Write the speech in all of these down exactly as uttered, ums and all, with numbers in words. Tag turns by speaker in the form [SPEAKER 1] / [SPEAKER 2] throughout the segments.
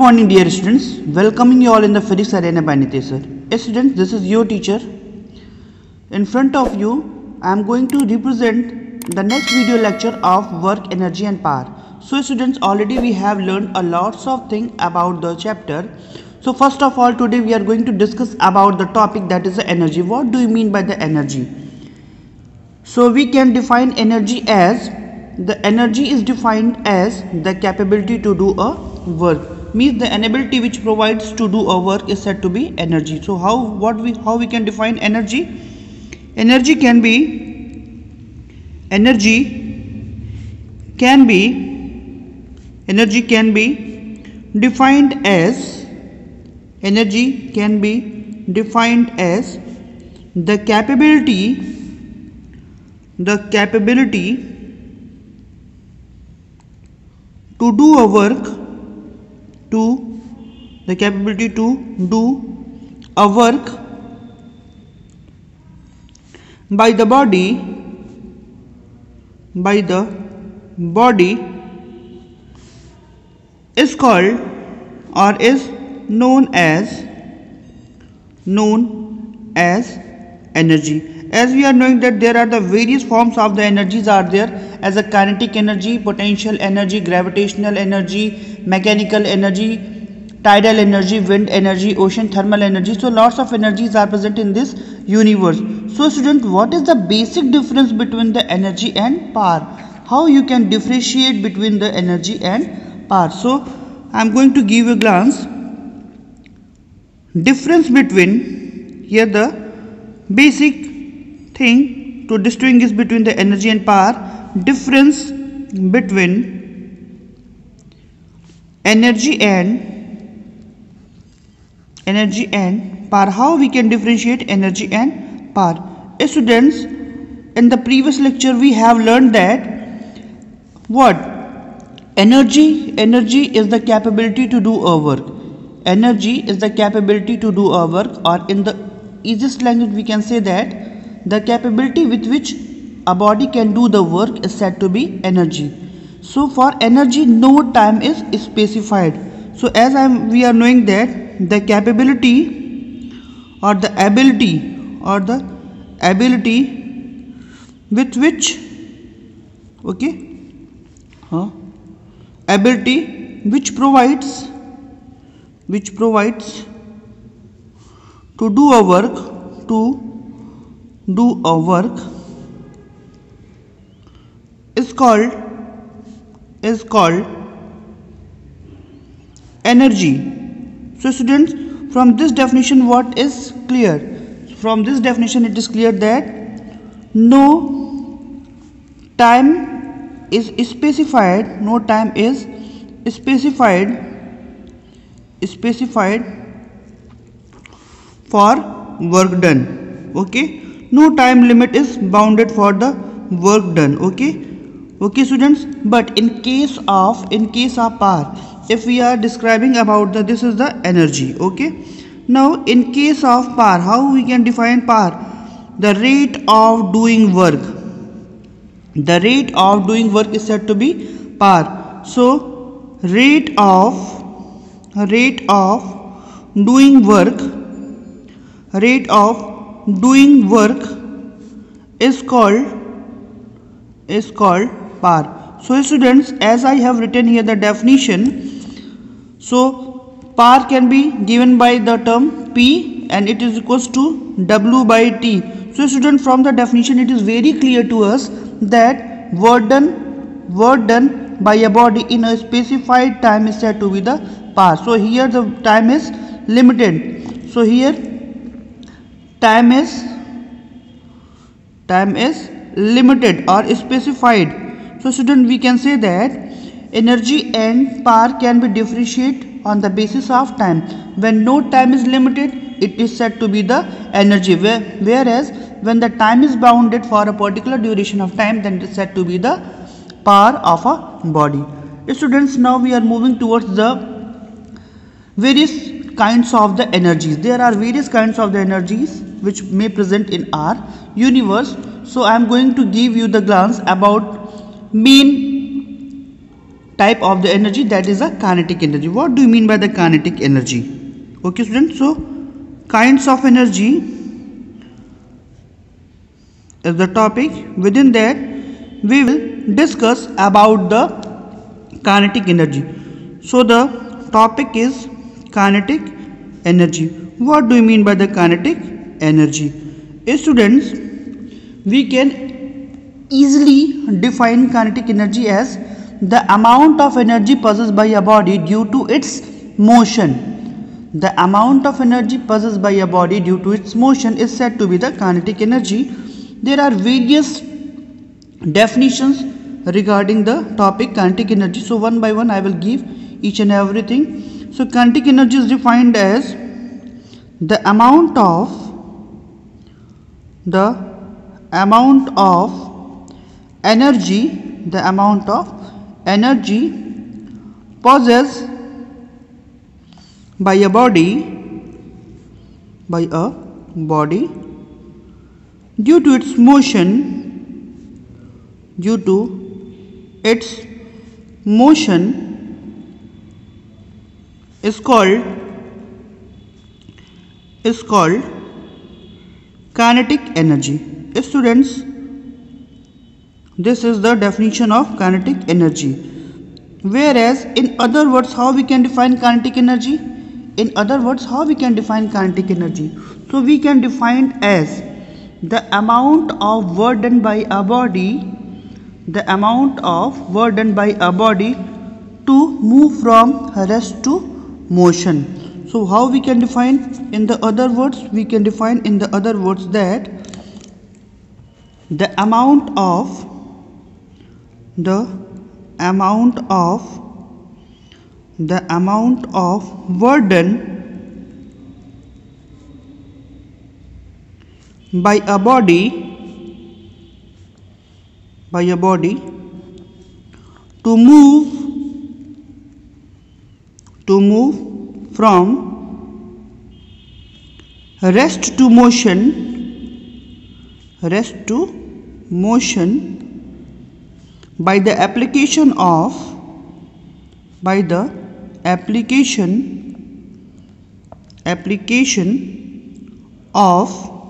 [SPEAKER 1] Morning dear students, welcoming you all in the physics arena by Nitesh sir. Yes, students, this is your teacher. In front of you, I am going to represent the next video lecture of work, energy and power. So students, already we have learned a lots of things about the chapter. So first of all, today we are going to discuss about the topic that is the energy. What do you mean by the energy? So we can define energy as, the energy is defined as the capability to do a work. Means the inability which provides to do a work is said to be energy. So how what we how we can define energy? Energy can be energy can be energy can be defined as energy can be defined as the capability the capability to do a work to the capability to do a work by the body by the body is called or is known as known as energy. As we are knowing that there are the various forms of the energies are there, as a kinetic energy, potential energy, gravitational energy, mechanical energy, tidal energy, wind energy, ocean thermal energy. So lots of energies are present in this universe. So student, what is the basic difference between the energy and power? How you can differentiate between the energy and power? So I am going to give a glance. Difference between, here the basic thing to distinguish between the energy and power. Difference between energy and energy and power. How we can differentiate energy and power? Students, in the previous lecture we have learned that what energy energy is the capability to do a work. Energy is the capability to do a work, or in the easiest language we can say that the capability with which a body can do the work is said to be energy. So for energy, no time is specified. So as I am we are knowing that the capability or the ability or the ability with which okay huh, ability which provides which provides to do a work to do a work is called is called energy. So students, from this definition what is clear? From this definition it is clear that no time is specified, no time is specified specified for work done. Okay, no time limit is bounded for the work done. Okay, okay students, but in case of in case of power, if we are describing about the this is the energy. Okay, now in case of power, how we can define power? The rate of doing work, the rate of doing work is said to be power. So rate of rate of doing work rate of doing work is called is called power. So students, as I have written here the definition, so power can be given by the term P and it is equals to W by T. So students, from the definition it is very clear to us that work done work done by a body in a specified time is said to be the power. So here the time is limited. So here time is time is limited or specified. So student, we can say that energy and power can be differentiated on the basis of time. When no time is limited, it is said to be the energy, whereas when the time is bounded for a particular duration of time, then it is said to be the power of a body. Students, now we are moving towards the various kinds of the energies. There are various kinds of the energies which may present in our universe. So I am going to give you the glance about main type of the energy, that is a kinetic energy. What do you mean by the kinetic energy? Okay students, so kinds of energy is the topic. Within that we will discuss about the kinetic energy. So the topic is kinetic energy. What do you mean by the kinetic energy? Students, we can easily define kinetic energy as the amount of energy possessed by a body due to its motion. The amount of energy possessed by a body due to its motion is said to be the kinetic energy. There are various definitions regarding the topic kinetic energy. So one by one I will give each and everything. So kinetic energy is defined as the amount of the amount of energy the amount of energy possessed by a body by a body due to its motion due to its motion is called is called kinetic energy. Students, this is the definition of kinetic energy. Whereas in other words, how we can define kinetic energy? In other words, how we can define kinetic energy? So we can define as the amount of work done by a body, the amount of work done by a body to move from rest to motion. So how we can define? In the other words, we can define in the other words that the amount of the amount of the amount of work done by a body by a body to move to move from rest to motion rest to motion by the application of by the application application of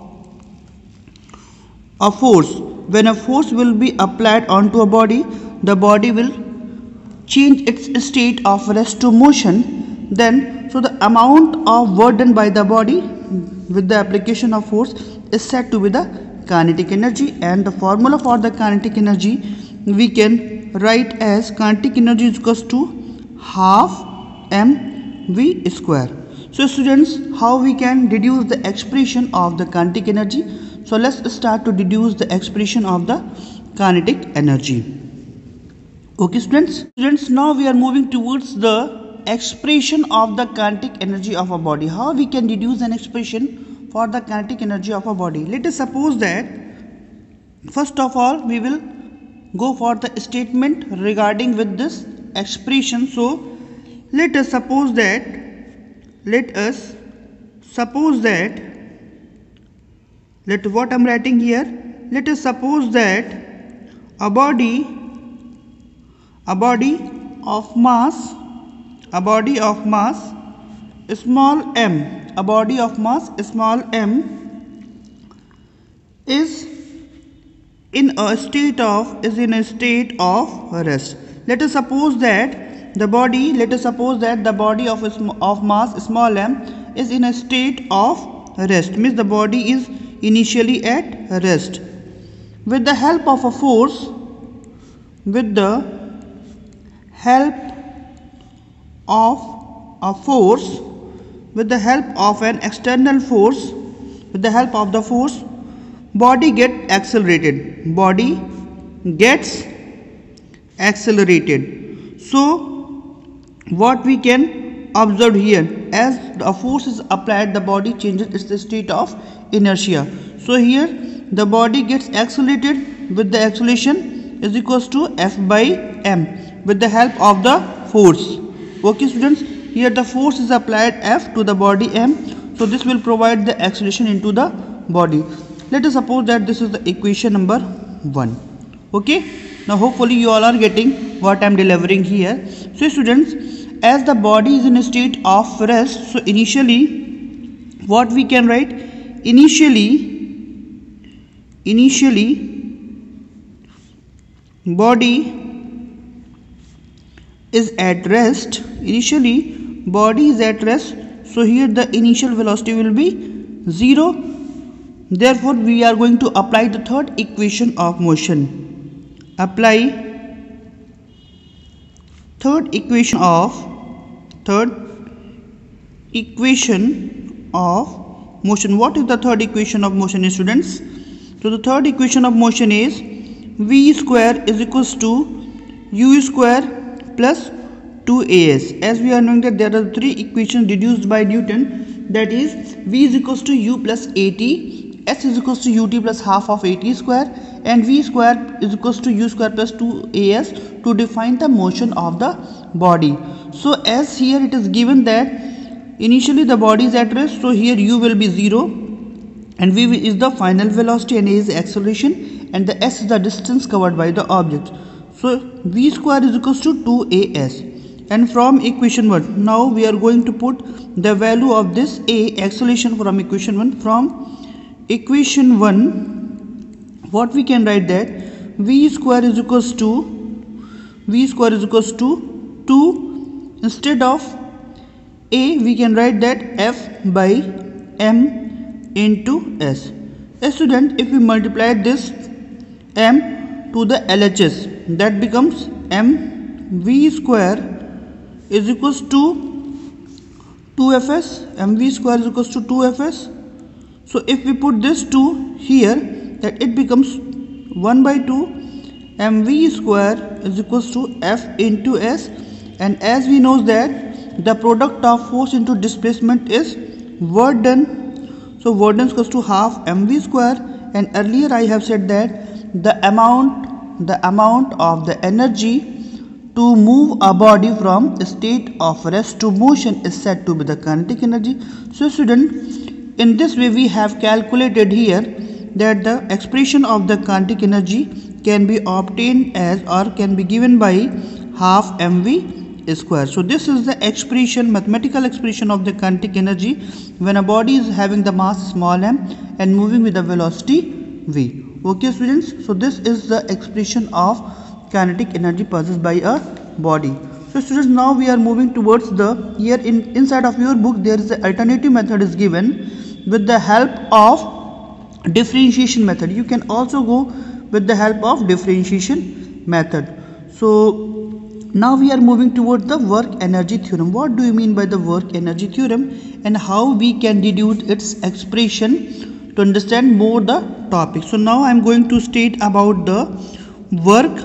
[SPEAKER 1] a force. When a force will be applied onto a body, the body will change its state of rest to motion. Then so the amount of work done by the body with the application of force is said to be the kinetic energy, and the formula for the kinetic energy we can write as kinetic energy is equals to half mv square. So students, how we can deduce the expression of the kinetic energy? So let's start to deduce the expression of the kinetic energy. Okay students, students now we are moving towards the expression of the kinetic energy of a body. How we can deduce an expression for the kinetic energy of a body? Let us suppose that first of all we will go for the statement regarding with this expression. So let us suppose that let us suppose that let what I am writing here let us suppose that a body a body of mass a body of mass small m a body of mass small m is in a state of is in a state of rest. Let us suppose that the body let us suppose that the body of a sm of mass small m is in a state of rest, means the body is initially at rest. With the help of a force with the help of a force with the help of an external force with the help of the force body get accelerated body gets accelerated. So what we can observe here, as the force is applied, the body changes its state of inertia. So here the body gets accelerated with the acceleration is equals to F by m with the help of the force. Okay students, here the force is applied F to the body m, so this will provide the acceleration into the body. Let us suppose that this is the equation number one. Okay, now hopefully you all are getting what I am delivering here. So students, as the body is in a state of rest, so initially what we can write, initially initially body is at rest, initially body is at rest, so here the initial velocity will be zero. Therefore we are going to apply the third equation of motion. Apply third equation of third equation of motion. What is the third equation of motion, students? So the third equation of motion is v square is equals to u square plus two a s. As we are knowing that there are three equations deduced by Newton, that is v is equals to u plus at, s is equals to ut plus half of at square, and v square is equals to u square plus two a s to define the motion of the body. So as here it is given that initially the body is at rest, so here u will be zero, and v is the final velocity, and a is the acceleration, and the s is the distance covered by the object. So v square is equals to two a s, and from equation one, now we are going to put the value of this a, acceleration, from equation one. From equation one, what we can write, that v square is equals to v square is equals to two. Instead of a, we can write that f by m into s. A student, if we multiply this m to the L H S, that becomes m v square is equals to two f s. Mv square is equals to two f s. So if we put this two here, that it becomes one by two mv square is equals to f into s, and as we know that the product of force into displacement is work done, so work done is equals to half mv square, and earlier I have said that the amount the amount of the energy to move a body from a state of rest to motion is said to be the kinetic energy. So student, in this way we have calculated here that the expression of the kinetic energy can be obtained as, or can be given by, half mv square. So this is the expression, mathematical expression of the kinetic energy when a body is having the mass small m and moving with the velocity v. Okay students, so this is the expression of kinetic energy possessed by a body. So students, now we are moving towards the, here in inside of your book there is the alternative method is given with the help of differentiation method. You can also go with the help of differentiation method. So now we are moving towards the work energy theorem. What do you mean by the work energy theorem, and how we can deduce its expression to understand more the topic. So now I am going to state about the work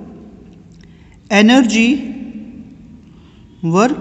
[SPEAKER 1] energy work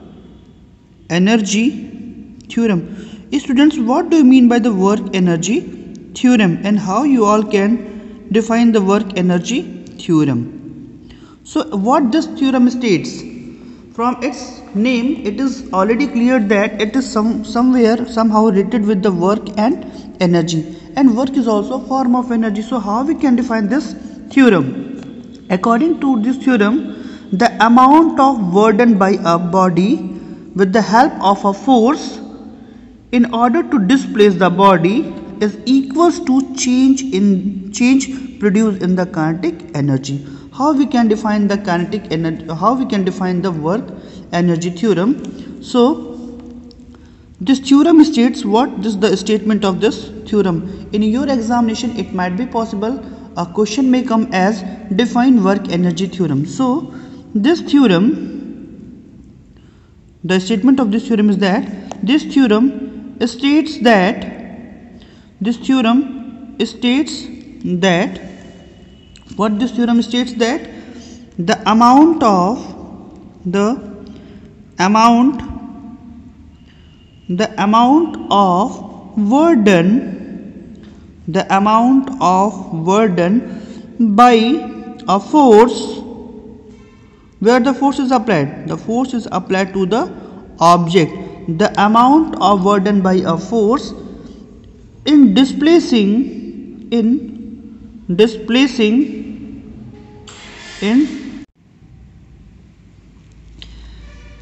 [SPEAKER 1] energy theorem. Students, what do you mean by the work energy theorem, and how you all can define the work energy theorem? So what this theorem states, from its name it is already clear that it is some somewhere somehow related with the work and energy, and work is also a form of energy. So how we can define this theorem? According to this theorem, the amount of work done by a body with the help of a force in order to displace the body is equals to change in change produced in the kinetic energy. How we can define the kinetic energy, how we can define the work energy theorem? So this theorem states what? This is the statement of this theorem. In your examination it might be possible a question may come as define work energy theorem. So this theorem, the statement of this theorem is that this theorem states that this theorem states that what this theorem states that the amount of the amount the amount of work done the amount of work done by a force, where the force is applied, the force is applied to the object, the amount of work done by a force in displacing in displacing in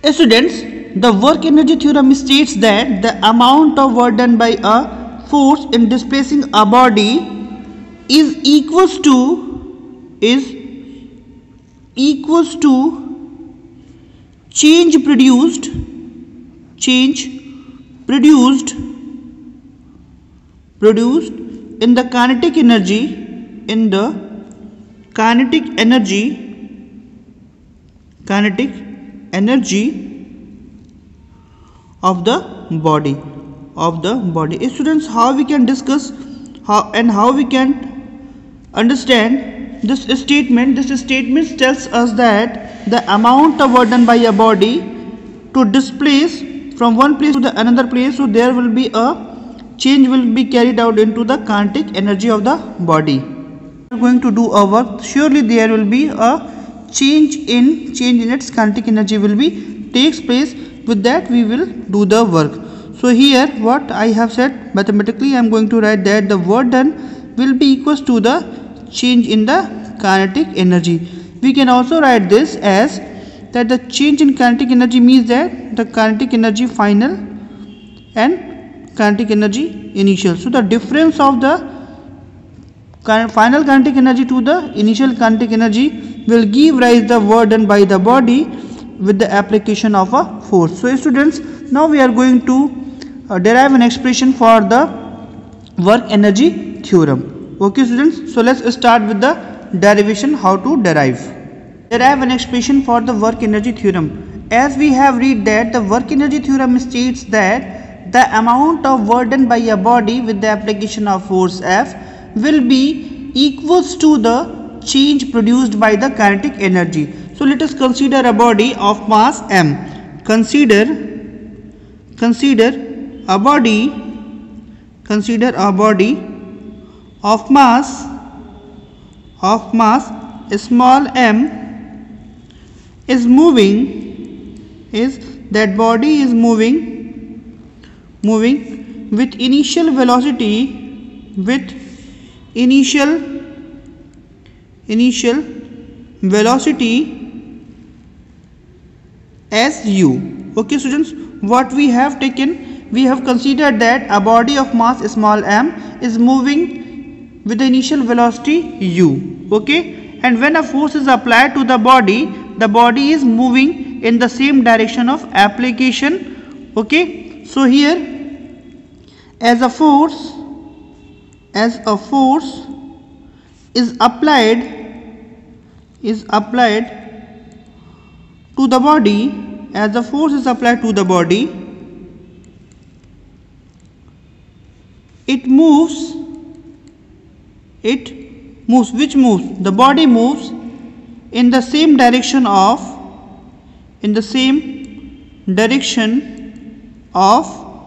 [SPEAKER 1] Students, the work energy theorem states that the amount of work done by a force in displacing a body is equals to is equals to change produced change produced produced in the kinetic energy in the kinetic energy kinetic energy of the body of the body. Students, how we can discuss how and how we can understand this statement. This statement tells us that the amount of work done by a body to displace from one place to the another place, so there will be a change will be carried out into the kinetic energy of the body. We are going to do a work, surely there will be a change in change in its kinetic energy will be takes place. With that we will do the work. So here what I have said, mathematically I am going to write that the work done will be equals to the change in the kinetic energy. We can also write this as that the change in kinetic energy means that the kinetic energy final and kinetic energy initial. So the difference of the final kinetic energy to the initial kinetic energy will give rise the work done by the body with the application of a force. So students, now we are going to uh, derive an expression for the work energy theorem. Okay students, so let's start with the derivation, how to derive. Derive an expression for the work energy theorem. As we have read that the work energy theorem states that the amount of work done by a body with the application of force F will be equals to the change produced by the kinetic energy. So let us consider a body of mass m. Consider consider a body consider a body of mass of mass small m is moving is that body is moving moving with initial velocity with initial initial velocity as u. Okay students, what we have taken, we have considered that a body of mass small m is moving with the initial velocity u. Okay, and when a force is applied to the body, the body is moving in the same direction of application. Okay, so here as a force as a force is applied is applied to the body as the force is applied to the body, it moves it moves which moves the body moves in the same direction of in the same direction of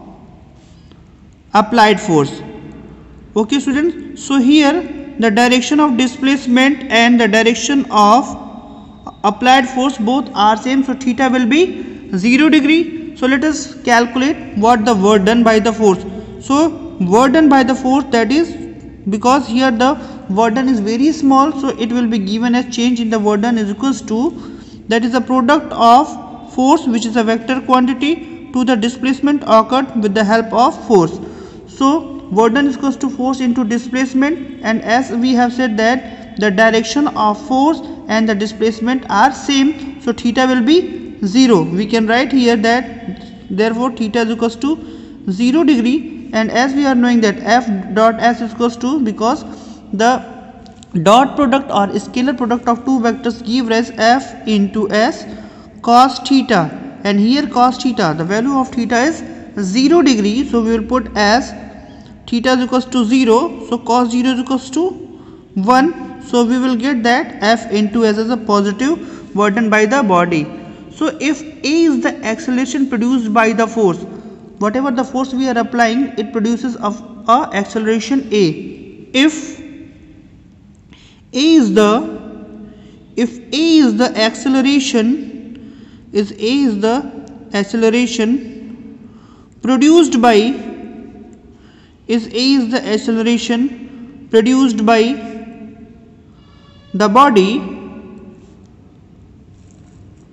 [SPEAKER 1] applied force. Okay students, so here the direction of displacement and the direction of applied force both are same, so theta will be zero degree. So let us calculate what the work done by the force. So work done by the force, that is because here the work done is very small, so it will be given as change in the work done is equals to, that is the product of force which is a vector quantity to the displacement occurred with the help of force. So work done is equals to force into displacement, and as we have said that the direction of force and the displacement are same, so theta will be zero. We can write here that therefore theta is equals to zero degree, and as we are knowing that F dot S is equals to, because the dot product or scalar product of two vectors give rise F into S cos theta, and here cos theta, the value of theta is zero degree, so we will put as theta is equals to zero, so cos zero is equals to one. So we will get that F into S as a positive work done by the body. So if A is the acceleration produced by the force, whatever the force we are applying, it produces a, a acceleration A. If A is the if A is the acceleration is A is the acceleration produced by is A is the acceleration produced by the body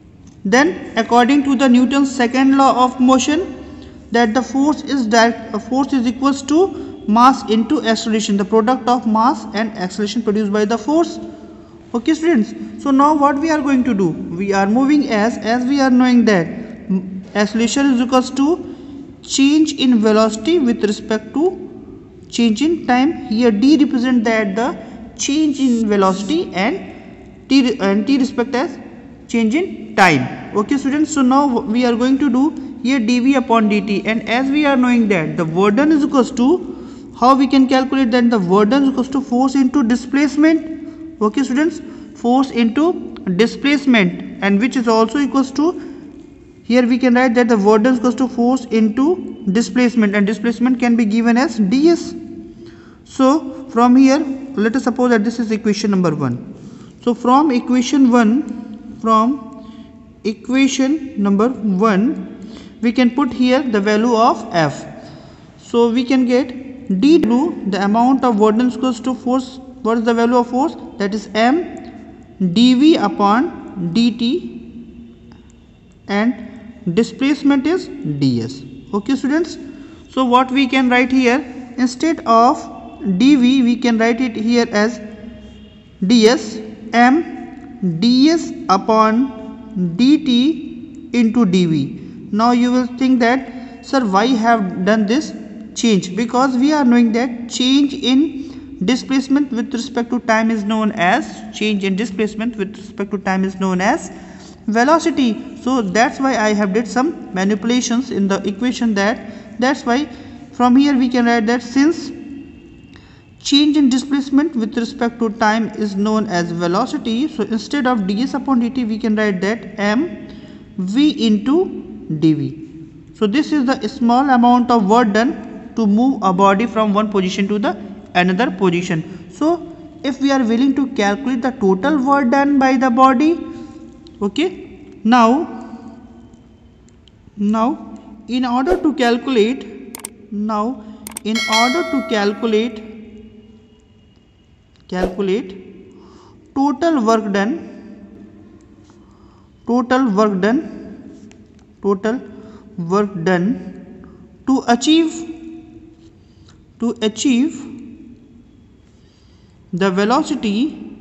[SPEAKER 1] Then according to the Newton's second law of motion, that the force is direct, uh, force is equals to mass into acceleration, the product of mass and acceleration produced by the force. Okay students, so now what we are going to do, we are moving as as we are knowing that acceleration is equals to change in velocity with respect to change in time. Here d represent that the change in velocity and t and t respect as change in time. Okay students, so now we are going to do here dv upon dt, and as we are knowing that the work done is equals to, how we can calculate that the work done is equals to force into displacement. Okay students, force into displacement, and which is also equals to, here we can write that the work done is equals to force into displacement, and displacement can be given as ds. So from here let us suppose that this is equation number one. So from equation one, from equation number one we can put here the value of f. So we can get dw, the amount of work done is equals to force. What is the value of force? That is m dv upon dt, and displacement is ds. Okay students, so what we can write here, instead of dv we can write it here as ds, m ds upon dt into dv. Now you will think that, sir, why have done this change? Because we are knowing that change in displacement with respect to time is known as change in displacement with respect to time is known as velocity. So that's why I have did some manipulations in the equation. That that's why from here we can write that since change in displacement with respect to time is known as velocity, so instead of ds upon dt we can write that m v into dv. So this is the small amount of work done to move a body from one position to the another position. So if we are willing to calculate the total work done by the body, okay, now now in order to calculate now in order to calculate calculate total work done total work done total work done to achieve to achieve the velocity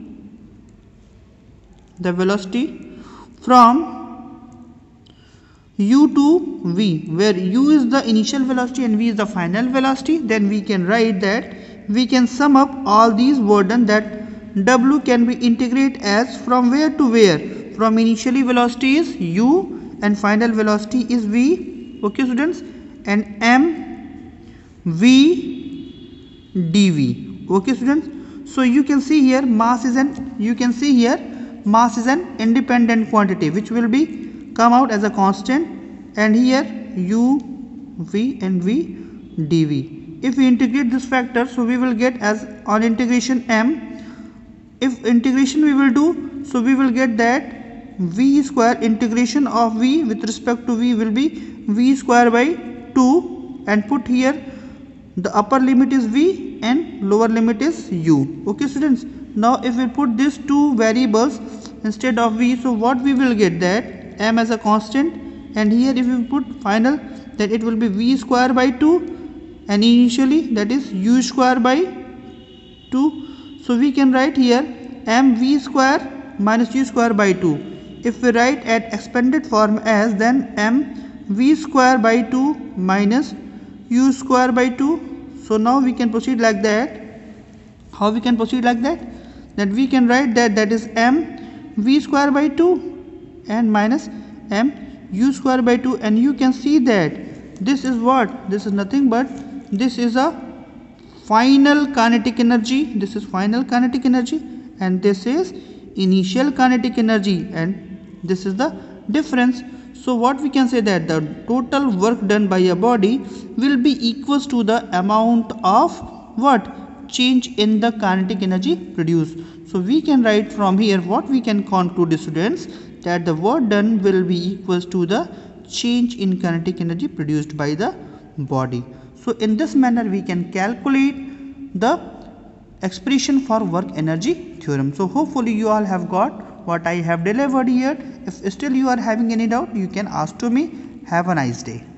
[SPEAKER 1] the velocity from u to v, where u is the initial velocity and v is the final velocity, then we can write that we can sum up all these work done, that w can be integrate as from where to where, from initially velocity is u and final velocity is v. Okay students, and m v dv. Okay students, so you can see here mass is an you can see here mass is an independent quantity which will be come out as a constant, and here u v and v dv. If we integrate this factor, so we will get as on integration m, if integration we will do, so we will get that v square integration of v with respect to v will be v square by two, and put here the upper limit is v and lower limit is u. Okay students, now if we put these two variables instead of v, so what we will get, that m as a constant, and here if we put final, that it will be v square by two, and initially that is u square by two. So we can write here m v square minus u square by two. If we write at expanded form as, then m v square by two minus u square by two. So now we can proceed like that. How we can proceed like that? That we can write that that is m v square by two and minus m u square by two, and you can see that this is what? This is nothing but this is a final kinetic energy. This is final kinetic energy, and this is initial kinetic energy, and this is the difference. So what we can say, that the total work done by a body will be equals to the amount of what? Change in the kinetic energy produced. So we can write from here, what we can conclude, students, that the work done will be equals to the change in kinetic energy produced by the body. So in this manner we can calculate the expression for work energy theorem. So hopefully you all have got what I have delivered here, If still you are having any doubt, you can ask to me. Have a nice day.